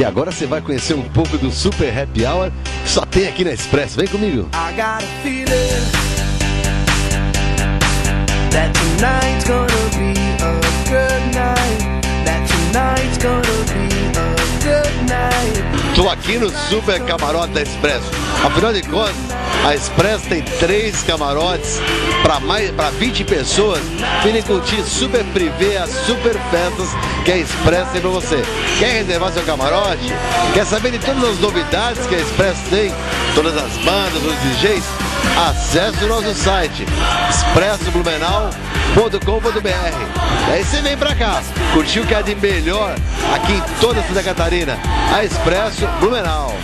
E agora você vai conhecer um pouco do Super Happy Hour que só tem aqui na Expresso. Vem comigo. I got a feeling that tonight's gonna be a good night. That tonight's gonna be a good night. Tô aqui no Super Camarote da Expresso. Afinal de contas, a Expresso tem 3 camarotes para 20 pessoas virem curtir super privê, as super festas que a Expresso tem para você. Quer reservar seu camarote? Quer saber de todas as novidades que a Expresso tem? Todas as bandas, os DJs? Acesse o nosso site expressoblumenau.com.br. Aí você vem pra cá, curtir o que há de melhor aqui em toda Santa Catarina. A Expresso Blumenau.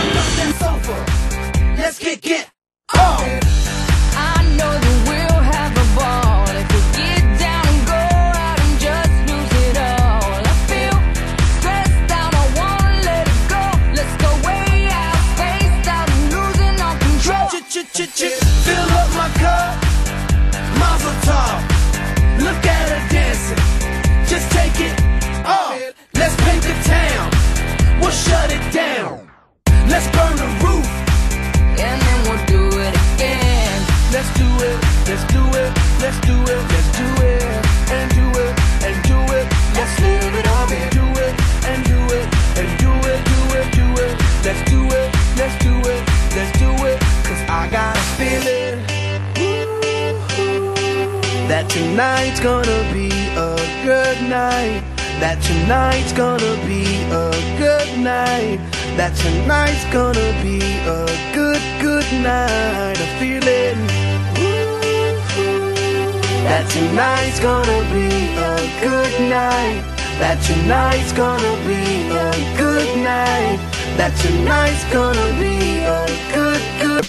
Let's kick it off. I know that we'll have a ball if we get down and go out and just lose it all. I feel stressed out, I wanna let it go. Let's go way out, spaced out, and losing all control. Fill up my cup, Mazel tov. Look at her dancing, just take it off. Let's paint the town, we'll shut it down. Let's burn the roof, And then we'll do it again. let's do it, let's do it, let's do it, let's do it, and do it, and do it. Let's live it up and do it, and do it, and do it, do it, do it. Let's do it, let's do it, let's do it. Cause I got a feeling that tonight's gonna be a good night. That tonight's gonna be a good night. That tonight's gonna be a good, good night. A feeling that tonight's gonna be a good night. That tonight's gonna be a good night. That tonight's gonna be a good, good.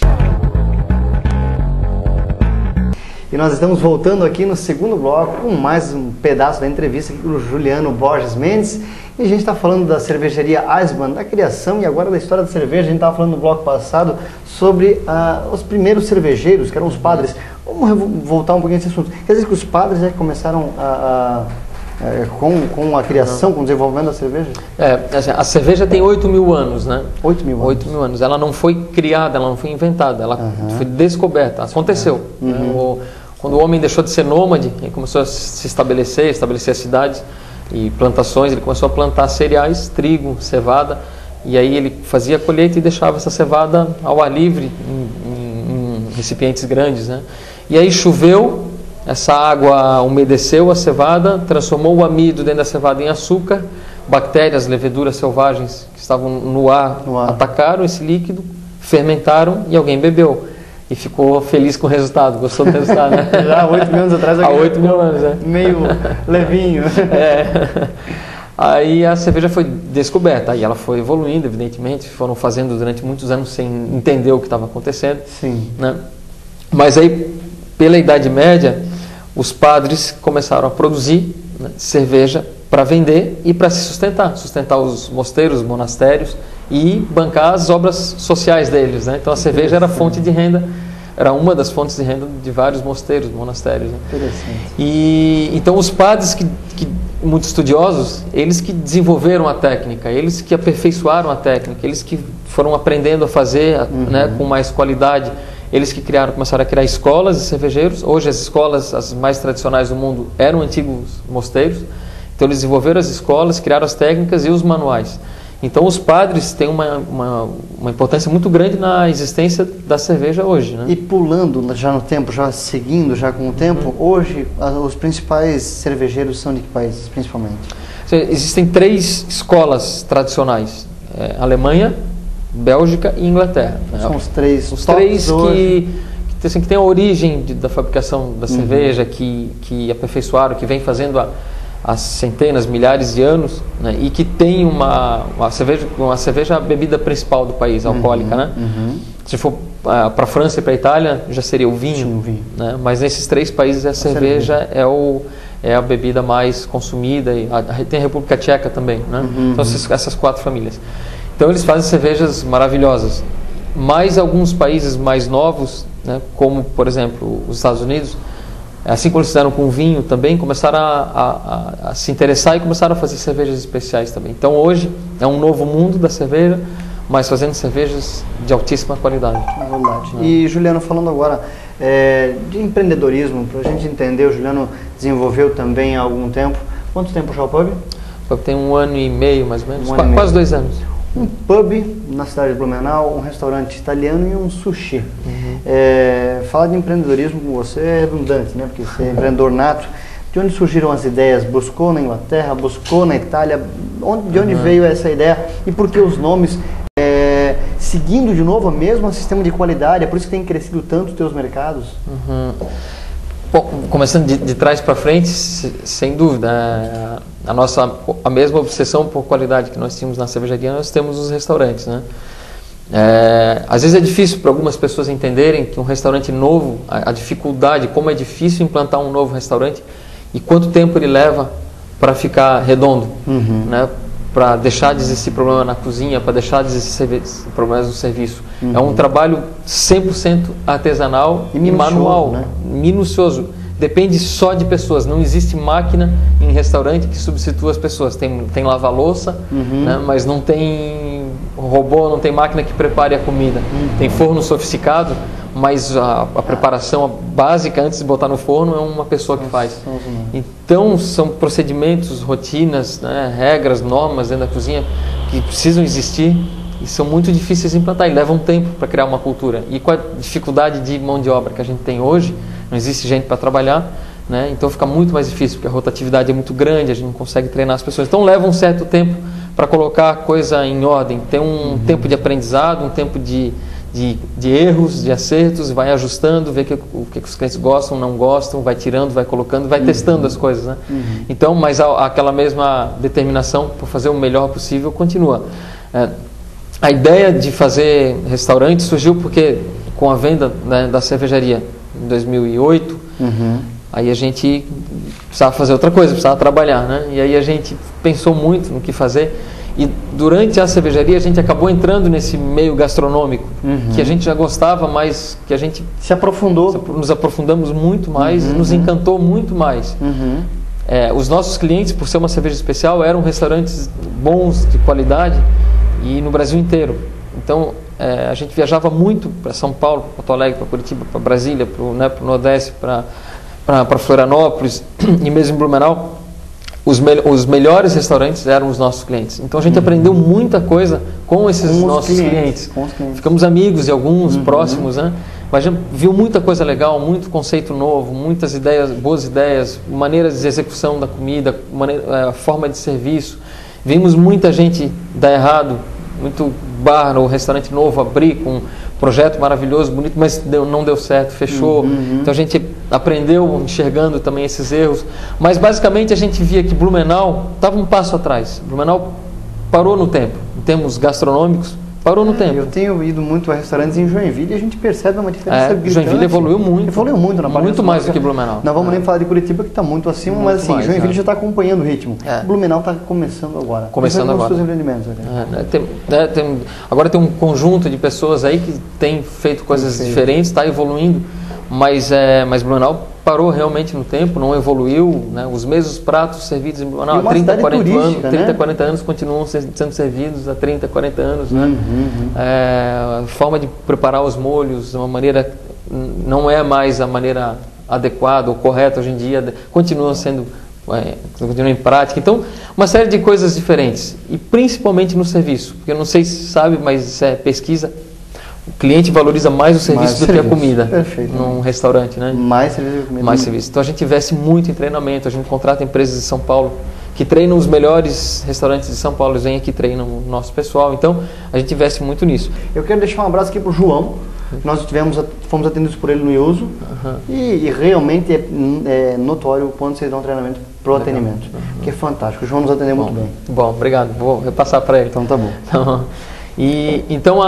E nós estamos voltando aqui no segundo bloco com mais um pedaço da entrevista aqui com o Juliano Borges Mendes. E a gente está falando da cervejaria Eisenbahn, da criação e agora da história da cerveja. A gente estava falando no bloco passado sobre os primeiros cervejeiros, que eram os padres. Vamos voltar um pouquinho nesse assunto. Quer dizer que os padres começaram com a criação, com o desenvolvimento da cerveja? Assim, a cerveja tem 8.000 anos, né? 8.000 anos. 8.000 anos. Ela não foi criada, ela não foi inventada, ela foi descoberta, aconteceu. Né? Quando o homem deixou de ser nômade e começou a se estabelecer as cidades e plantações, ele começou a plantar cereais, trigo, cevada, e aí ele fazia a colheita e deixava essa cevada ao ar livre, em recipientes grandes, né? E aí choveu, essa água umedeceu a cevada, transformou o amido dentro da cevada em açúcar, bactérias, leveduras selvagens que estavam no ar atacaram esse líquido, fermentaram e alguém bebeu. E ficou feliz com o resultado, gostou do resultado, né? Já há 8.000 anos atrás. Há 8.000 anos, né? Meio levinho. Aí a cerveja foi descoberta, aí ela foi evoluindo, evidentemente, foram fazendo durante muitos anos sem entender o que estava acontecendo. Sim. Né? Mas aí, pela Idade Média, os padres começaram a produzir, né, cerveja para vender e para se sustentar os mosteiros, os monastérios e bancar as obras sociais deles, né? Então a cerveja era fonte de renda, era uma das fontes de renda de vários mosteiros, monastérios, né? Interessante. E então os padres muito estudiosos, eles que desenvolveram a técnica, eles que aperfeiçoaram a técnica, eles que foram aprendendo a fazer, né, com mais qualidade, eles que começaram a criar escolas de cervejeiros. Hoje as escolas, as mais tradicionais do mundo, eram antigos mosteiros. Então eles desenvolveram as escolas, criaram as técnicas e os manuais. Então os padres têm uma importância muito grande na existência da cerveja hoje, né? E pulando já no tempo, já seguindo já com o tempo, hoje os principais cervejeiros são de que países, principalmente? Existem 3 escolas tradicionais, Alemanha, Bélgica e Inglaterra. São os 3 os 3 que têm a origem da fabricação da cerveja, que aperfeiçoaram, que vem fazendo há centenas, milhares de anos, né, e que tem uma cerveja a bebida principal do país, alcoólica, né? Se for para a França e para a Itália, já seria o vinho. Sim, o vinho. Né? Mas nesses 3 países a cerveja é a bebida mais consumida, e tem a República Tcheca também, né? Então essas 4 famílias. Então eles fazem cervejas maravilhosas. Mas alguns países mais novos, né, como por exemplo os Estados Unidos, Assim como eles fizeram com o vinho também, começaram a se interessar e começaram a fazer cervejas especiais também. Então hoje é um novo mundo da cerveja, mas fazendo cervejas de altíssima qualidade. É verdade. E Juliano, falando agora de empreendedorismo, para a gente entender, o Juliano desenvolveu também há algum tempo. Quanto tempo já o pub? O pub tem 1 ano e meio, mais ou menos, Um ano e meio. quase 2 anos. Um pub na cidade de Blumenau, um restaurante italiano e um sushi. Falar de empreendedorismo com você é redundante, né? Porque você é empreendedor nato. De onde surgiram as ideias? Buscou na Inglaterra, buscou na Itália? De onde veio essa ideia? E por que os nomes? Seguindo de novo o mesmo sistema de qualidade, é por isso que tem crescido tanto os teus mercados? Bom, começando de trás para frente, sem dúvida, a mesma obsessão por qualidade que nós tínhamos na cervejaria, nós temos nos restaurantes, né? Às vezes é difícil para algumas pessoas entenderem que um restaurante novo, a dificuldade, como é difícil implantar um novo restaurante e quanto tempo ele leva para ficar redondo, né? Para deixar de existir problema na cozinha, para deixar de existir problemas no serviço. É um trabalho 100% artesanal e manual, né? Minucioso. Depende só de pessoas. Não existe máquina em restaurante que substitua as pessoas. Tem lava-louça, né? Mas não tem robô, não tem máquina que prepare a comida. Tem forno sofisticado, mas a preparação básica antes de botar no forno é uma pessoa que faz. Então são procedimentos, rotinas, né? Regras, normas dentro da cozinha que precisam existir e são muito difíceis de implantar e levam tempo para criar uma cultura. E com a dificuldade de mão de obra que a gente tem hoje, não existe gente para trabalhar, né? Então fica muito mais difícil, porque a rotatividade é muito grande, a gente não consegue treinar as pessoas. Então leva um certo tempo para colocar a coisa em ordem. Tem um tempo de aprendizado, um tempo de erros, de acertos, vai ajustando, vê o que os clientes gostam, não gostam, vai tirando, vai colocando, vai testando as coisas, né? Então, mas aquela mesma determinação por fazer o melhor possível continua. A ideia de fazer restaurante surgiu porque com a venda, né, da cervejaria em 2008, aí a gente precisava fazer outra coisa, precisava trabalhar, né? E aí a gente pensou muito no que fazer. E durante a cervejaria a gente acabou entrando nesse meio gastronômico, que a gente já gostava, mas que a gente se aprofundou. Nos aprofundamos muito mais, nos encantou muito mais. Os nossos clientes, por ser uma cerveja especial, eram restaurantes bons, de qualidade, e no Brasil inteiro. Então a gente viajava muito para São Paulo, para Porto Alegre, para Curitiba, para Brasília, para o Nordeste, para Florianópolis e mesmo em Blumenau. Os melhores restaurantes eram os nossos clientes. Então a gente aprendeu muita coisa com esses nossos clientes. Ficamos amigos de alguns, próximos, né? Mas a gente viu muita coisa legal, muito conceito novo, muitas ideias, boas ideias, maneiras de execução da comida, forma de serviço. Vimos muita gente dar errado, muito bar ou restaurante novo abrir com um projeto maravilhoso, bonito, mas não deu certo, fechou. Então a gente aprendeu enxergando também esses erros. Mas basicamente a gente via que Blumenau estava um passo atrás. Blumenau parou no tempo, em termos gastronômicos, parou no tempo. Eu tenho ido muito a restaurantes em Joinville e a gente percebe uma diferença gritante. Joinville evoluiu muito. Evoluiu muito na parte muito mais do que Blumenau. Não vamos nem falar de Curitiba, que está muito acima, Muito mas assim, mais, Joinville já está acompanhando o ritmo. Blumenau está começando agora. Começando agora. Os seus empreendimentos. Agora tem um conjunto de pessoas aí que tem feito coisas diferentes, está evoluindo, mas Blumenau parou realmente no tempo, não evoluiu, né? Os mesmos pratos servidos em Blumenau há 30, 40 anos continuam sendo servidos há 30, 40 anos, né? A forma de preparar os molhos, uma maneira não é mais a maneira adequada ou correta hoje em dia, continua em prática. Então, uma série de coisas diferentes, e principalmente no serviço, porque eu não sei se sabe, mas isso é pesquisa. O cliente valoriza mais o serviço do que a comida. Perfeito. Num restaurante, né? Mais serviço do que comida. Mais serviço. Então a gente investe muito em treinamento, a gente contrata empresas de São Paulo que treinam os melhores restaurantes de São Paulo, eles vêm aqui e treinam o nosso pessoal. Então a gente investe muito nisso. Eu quero deixar um abraço aqui para o João. Nós fomos atendidos por ele no IUSO e realmente é notório o quanto vocês dão treinamento para o atendimento, que é fantástico. O João nos atendeu muito bem. Bom, obrigado. Vou repassar para ele. Então tá bom. Então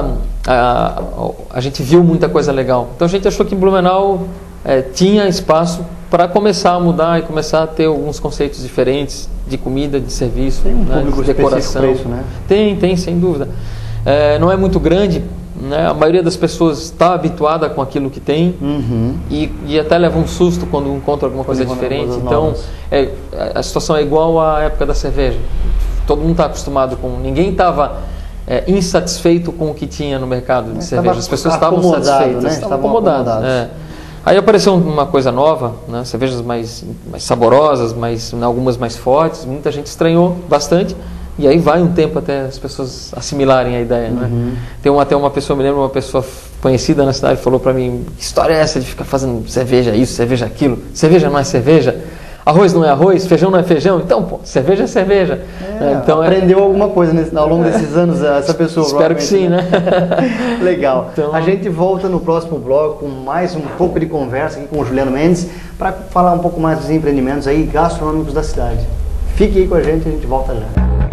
a gente viu muita coisa legal. Então a gente achou que Blumenau tinha espaço para começar a mudar e começar a ter alguns conceitos diferentes de comida, de serviço, tem um né, público de decoração. Para isso, né? Tem, sem dúvida. Não é muito grande né? A maioria das pessoas está habituada com aquilo que tem e até leva um susto quando encontra alguma coisa diferente. Então, a situação é igual à época da cerveja. Todo mundo está acostumado com... Ninguém estava insatisfeito com o que tinha no mercado de cerveja. As pessoas estavam satisfeitas, né? estavam acomodadas. Aí apareceu uma coisa nova, né? Cervejas mais saborosas, algumas mais fortes. Muita gente estranhou bastante. E aí vai um tempo até as pessoas assimilarem a ideia, né? Tem até uma pessoa, me lembro, uma pessoa conhecida na cidade falou para mim: que história é essa de ficar fazendo cerveja isso, cerveja aquilo? Cerveja não é cerveja? Arroz não é arroz? Feijão não é feijão? Então, pô, cerveja é cerveja. Então, aprendeu alguma coisa ao longo desses anos essa pessoa? Espero que sim, né? Legal. Então, a gente volta no próximo bloco com mais um pouco de conversa aqui com o Juliano Mendes para falar um pouco mais dos empreendimentos aí gastronômicos da cidade. Fique aí com a gente volta já.